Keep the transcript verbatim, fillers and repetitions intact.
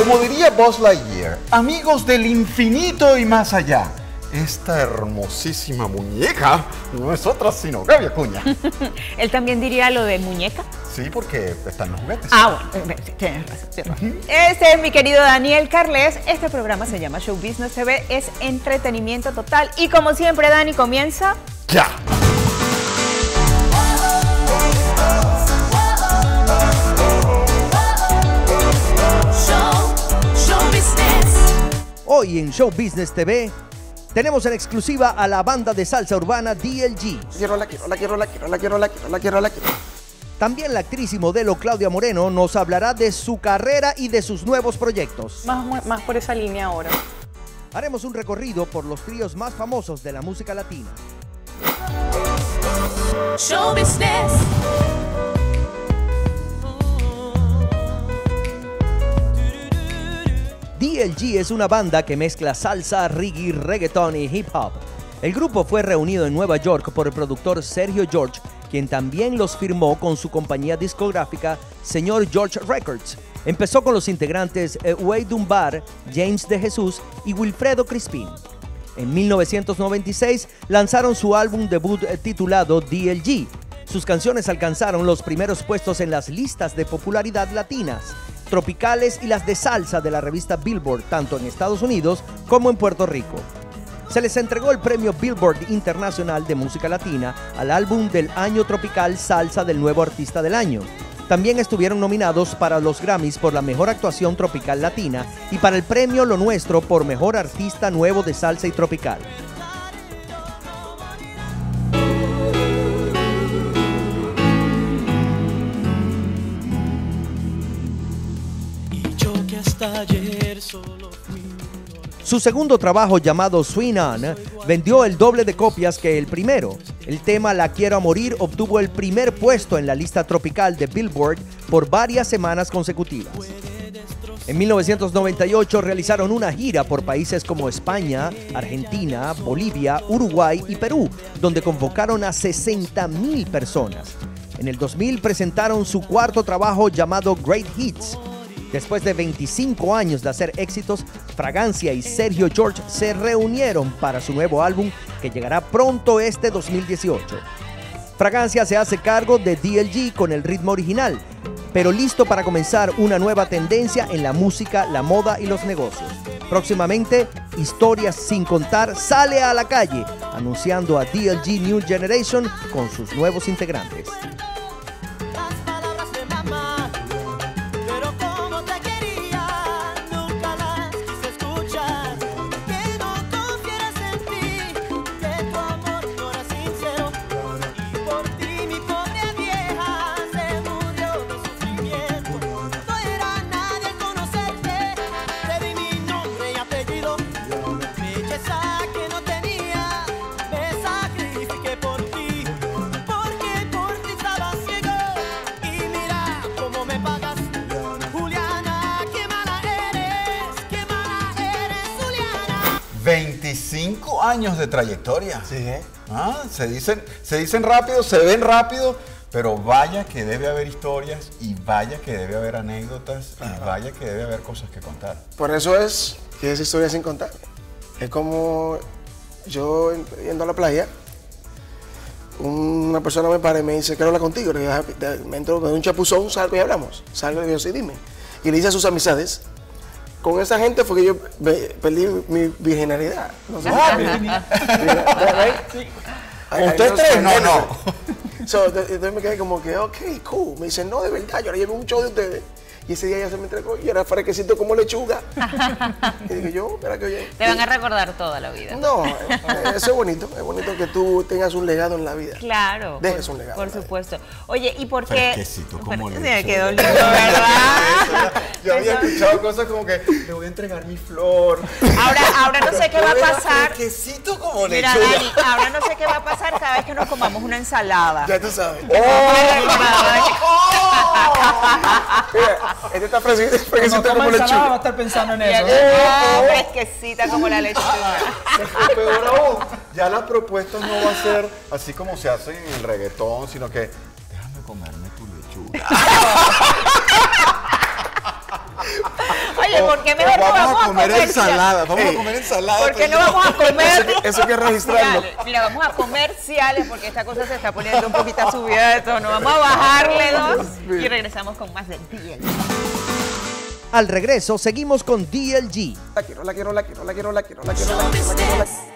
Como diría Buzz Lightyear, amigos del infinito y más allá, esta hermosísima muñeca no es otra sino Gaby Acuña. Él también diría lo de muñeca. Sí, porque están los juguetes. Ah, bueno, tienes razón, tienes razón. Este es mi querido Daniel Carles. Este programa se llama Show Business T V, es entretenimiento total. Y como siempre, Dani, comienza... ¡Ya! Hoy en Show Business T V tenemos en exclusiva a la banda de salsa urbana D L G. Quiero, la quiero, la quiero, la quiero, la quiero, la quiero, la quiero, la quiero. También la actriz y modelo Claudia Moreno nos hablará de su carrera y de sus nuevos proyectos. Más, más por esa línea ahora. Haremos un recorrido por los tríos más famosos de la música latina. Show Business. D L G es una banda que mezcla salsa, reggae, reggaeton y hip hop. El grupo fue reunido en Nueva York por el productor Sergio George, quien también los firmó con su compañía discográfica Señor George Records. Empezó con los integrantes Wade Dunbar, James de Jesús y Wilfredo Crispín. En mil novecientos noventa y seis lanzaron su álbum debut titulado D L G. Sus canciones alcanzaron los primeros puestos en las listas de popularidad latinas, tropicales y las de salsa de la revista Billboard, tanto en Estados Unidos como en Puerto Rico. Se les entregó el premio Billboard Internacional de Música Latina al álbum del año tropical Salsa del Nuevo Artista del Año. También estuvieron nominados para los Grammys por la Mejor Actuación Tropical Latina y para el premio Lo Nuestro por Mejor Artista Nuevo de Salsa y Tropical. Su segundo trabajo, llamado Swing On, vendió el doble de copias que el primero. El tema La Quiero a Morir obtuvo el primer puesto en la lista tropical de Billboard por varias semanas consecutivas. En mil novecientos noventa y ocho realizaron una gira por países como España, Argentina, Bolivia, Uruguay y Perú, donde convocaron a sesenta mil personas. En el dos mil presentaron su cuarto trabajo llamado Great Hits. Después de veinticinco años de hacer éxitos, Fragancia y Sergio George se reunieron para su nuevo álbum que llegará pronto este dos mil dieciocho. Fragancia se hace cargo de D L G con el ritmo original, pero listo para comenzar una nueva tendencia en la música, la moda y los negocios. Próximamente, Historias Sin Contar sale a la calle, anunciando a D L G New Generation con sus nuevos integrantes. veinticinco años de trayectoria. Sí, ¿eh? Ah, se dicen, se dicen rápido, se ven rápido, pero vaya que debe haber historias y vaya que debe haber anécdotas y vaya que debe haber cosas que contar. Por eso es que es historia sin contar. Es como yo yendo a la playa, una persona me para y me dice, quiero hablar contigo. Le digo, me entro de un chapuzón, salgo y hablamos. Salgo y digo, sí, dime. Y le dice a sus amistades, con esa gente fue que yo perdí mi virginalidad. No sé. Ah, virginidad. Sí. ¿Ustedes tres? No, no. So, entonces me quedé como que, ok, cool. Me dicen, no, de verdad, yo ahora llevé un show de ustedes. Y ese día ya se me entregó y era fresquecito como lechuga. Y dije yo, espera que oye. Te van a recordar toda la vida. No, eso es bonito. Es bonito que tú tengas un legado en la vida. Claro. Dejes por, un legado. Por supuesto. Oye, ¿y por qué? Fresquecito como Se me lechuga. quedó lindo, ¿verdad? Yo había escuchado cosas como que le voy a entregar mi flor. Ahora, ahora no sé qué va a pasar. Fresquecito como Mira, lechuga. Dani, ahora no sé qué va a pasar cada vez que nos comamos una ensalada. Ya tú sabes. Mira, este está fresquecito, fresquecito Cuando como coma ensalada va a lechuga. estar pensando en Ya eso. que- oh, fresquecita como la lechuga. peor aún, ya la propuesta no va a ser así como se hace en el reggaetón, sino que déjame comerme tu lechuga. Oye, cereales, O- porque o mejor no vamos vamos a comer cereales. ensalada. Vamos a Ey, comer ensalada. Porque tú no y yo. vamos a comer Eso hay que registrarlo. cereales. Mira, vamos a comer cereales porque esta cosa se está poniendo un poquito subida de tono. Vamos a bajarle dos y regresamos con más del D L G. Al regreso, seguimos con D L G. La quiero, la quiero, la quiero, la quiero, la quiero, la quiero, la quiero, la quiero, la quiero.